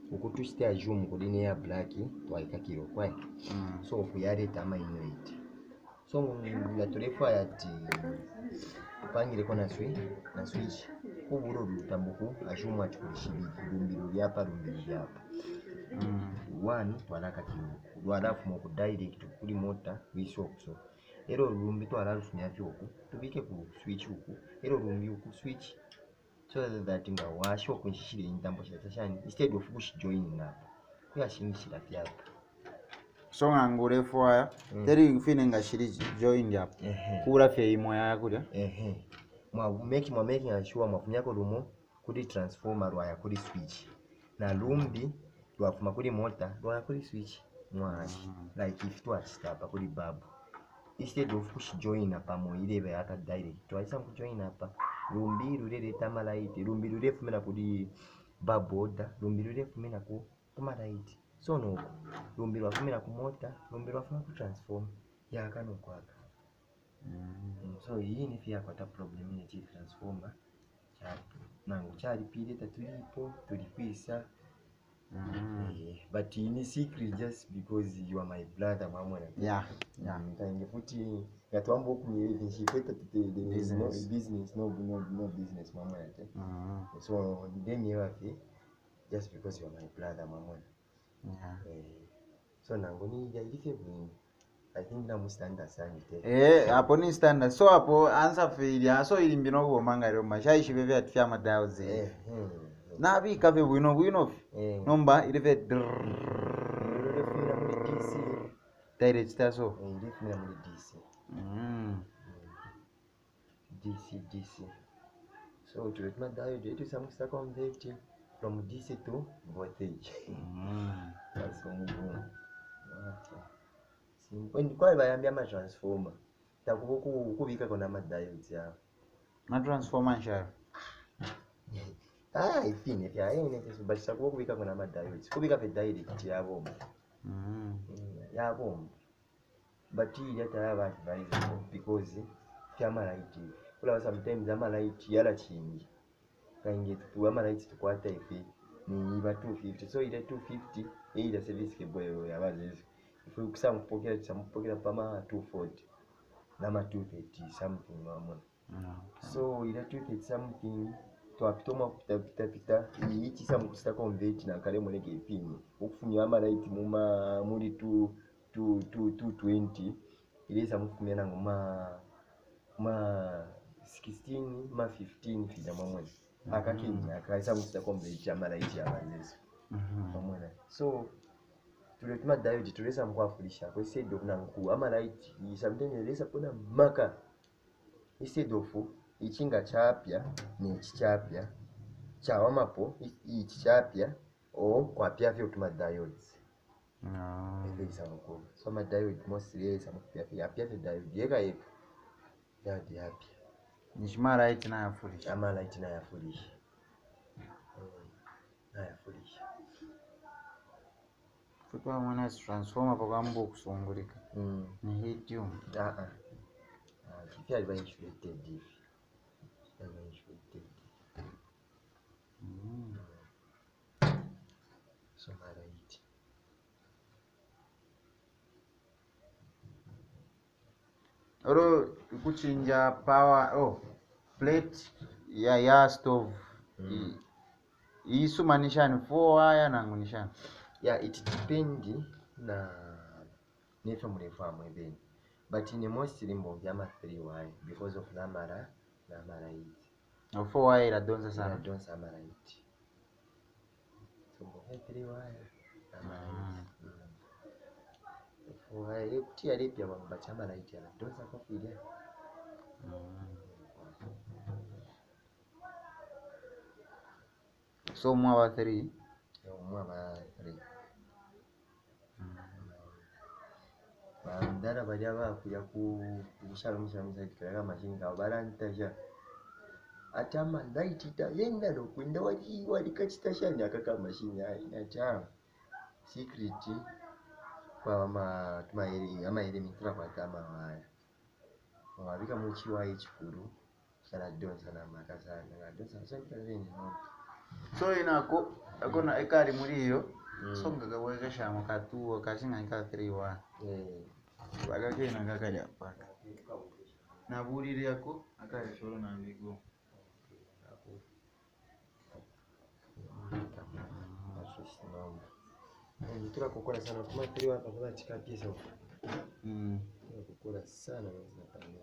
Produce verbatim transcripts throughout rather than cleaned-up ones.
ukutushite ajum kudine ya black twaika kiro kwai mm. so kuyare tama inuit so ngaturefa yati pangire kona swi na switch kuburo rutambuku ajum atukushibiri rumbiro lyapa rumbiro lyapa mm. one twanaka kiro rwarafu mu direct kuri mota wisokso ero rumbi twararufu nyafyoku tubike ku switch uku ero rumbi uku switch so that nga washo kunshishire indambo chatashani instead of push join up kuyashingishira fyapa so ngangure foya mm. teri fine ngashiri join up kura fye imo ya kuja ehe mwa make mwa making sure mwafunyako rumo kuri transformer rwaya kuri switch na lumbi rwafuma kuri motor rwaya kuri switch mwashi mm. like if twa stop kuri babu instead of push join up amo irebe aka direct twaisa ku join up rumbi rurere tamalaiti rumbi rure fumena kuri baboda rumbi rure fumena ku tamalaiti so no rumbi rwa fumena ku mota rumbi rwa fumena ku transform ya kano kwaka mm. so hii ni pia kwa ta problem ni chi transformer cha nangu chali pile tatulipo tulikwisa mm. yeah. But in secret just because you are my brother mama yeah yeah ntange futi yatwambo ku relationship tete no business no no no business mama yake mm. so then you are just because you are my brother mama yeah eh, so nangu ni ya ilike bwini I think na mustanda sana tete eh hapo ni standard so hapo answer failure so ilimbino go mangaro mashaishi bebe atfya madao ze eh hmm. na bi kafe bwino bwino eh. Nomba ileve direct taso eh ileve na muri D C mm D C D C so to let my dial to some stuck convert from D C to voltage mm that's good simple ni kwa bayambia ma transformer takuboku kubika kona ma diodes ya ma transformer nshara ah ifine pia yene kesu bashaka kubika kona ma diodes kubika pe direct ya bomba mm ya bomba but hii hata ya basi basi because kama light kula sometimes ama light yala chini kainge tu ama light tukwata ifi ni ba two fifty so ile two fifty ile service keboyo ya bazi if you kusama kupokea champokea pama two forty na ma two thirty something mama mm. So ile two thirty something to apitoma kupita pita ichi samu kusita convert na kale moneke ipini ukufumya ama light muma muri two two two twenty ile samu kufumya na ngoma ma sixteen ma fifteen fida mama mm. Akakini akaisa kusita convert ama light ya bazi mhm mama so tuletuma diode tulesa mkwafulisha kwa said of nanku ama light sometimes elesa pona maka instead of ichinga chapya ni chichapya chawa mapo ichi chapya o kwa pia vyo tuma diodes no elesa mko so ma diode mostly elesa mkupia pia pia diode yeka yeka diode yapya nishima light na yafulisha ama light na yafulisha na yafulisha kwa mwana transformer kwa mbo kusungulika mm. Ni hitium ah ah ah kifia liba insulated hivi liba insulated mm. So right oro kuchinja power oh plate ya ya stove mm. Isu manisha ni four wire na ngunisha yeah it depend na nefa murefa mwebeni but in most limbo yama three wire because of namara namara it no four wire la donza sana la donza namara it so mbo three wire namara it mm. Four wire kutia lipya wamba chama la it la donza kwa fidia mm. So mwa three mwa three ndara bajya bakuya ku gushaka mushamuza kiraga mashinga barantasha atama ndaitita yenda lokwenda wali wali kachitashanya akaka mashinya ina cha secret kwa ma tumairi ama ile mitra kwa kama haya wabika muchi wa ichikuru sana donsa na makasa na donsa sana kazeni no So inako akona ekari muri hiyo. Mm. So ngakaweka shamo katuo kashinga nika three one. Eh. Bakakena ngakali apaka. Naburire yako akari shoro na mbigo. Nitaka kukula sana kama three hapa kwa chika pesa huko. Mm. Kukula sana na zinapanda.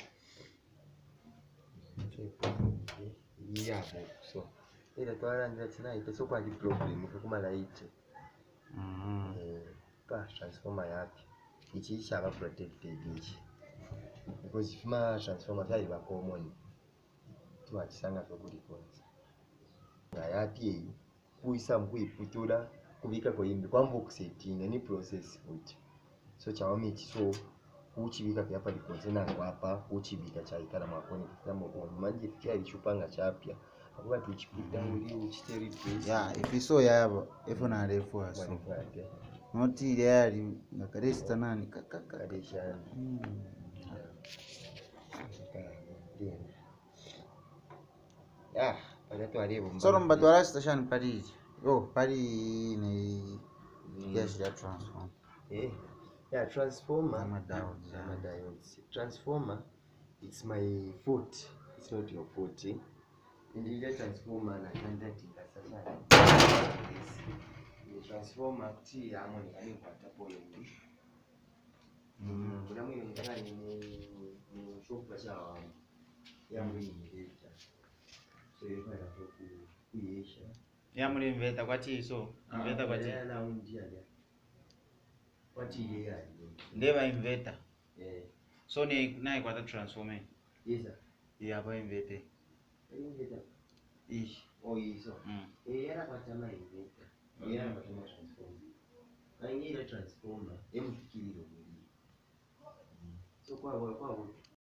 Yeah, so ila twala ndio tonight so kwa di problem kukuma light. Mm. Eh, pa transformer yake. Ichi shaba protected ichi. Because if ma transformer tayari ba common. Tuwachisanga sokuli kwanza. Na yake kuisa mkuiputula kubika kwa yimbi kwa mbu kusetting any process futi. So chawami so uchibika pia hapa likonze na hapa uchibika cha ikala makoni kama kwa maji fikia ilishupanga chapya akuba tuchipita uli uchiteri place Yeah, if you saw yabo ifo na refu aso. wanifate Not ile yali ngakaresta nani kakaka. kadishana. Mm. Ah, pada tu aliye bomba. So mbatu ala station Paris. Oh, Paris ni gas ya transform. Eh. Yeah, transformer. Ama diode. Ama diodes. Transformer, it's my foot. It's not your foot. Eh? In the transformer na kanda tinga sasa. The transformer ti amoni kani kwa tapo yindi. Mm. Kuna mwe mtaka ni ni shop cha wa ya mwini nileta. So yeye ana ku kuisha. Ya muri inveta kwa chiso. Inveta kwa chiso. Na undia ya. Kwa chile ya. Ndeba inveta. Eh. So ni nae kwa transformer. Yes sir. Ya ba invete. Inveta. Ish. Oh hizo. Mm. Eh era kwa chama inveta. Era kwa chama transformer. Na ile transformer, hem fikiri ndio. So kwa kwa kwa